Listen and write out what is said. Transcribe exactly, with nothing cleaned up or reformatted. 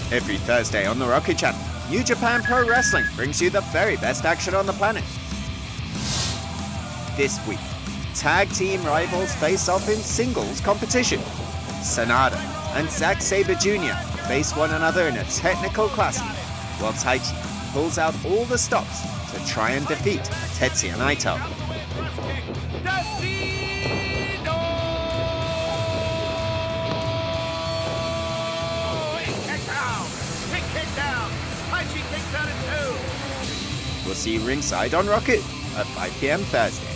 Every Thursday on the Roku channel, New Japan Pro Wrestling brings you the very best action on the planet. This week, tag team rivals face off in singles competition. SANADA and Zack Sabre Junior face one another in a technical classic, while Taichi pulls out all the stops to try and defeat Tetsuya Naito. We'll see you ringside on Roku at five p m Thursday.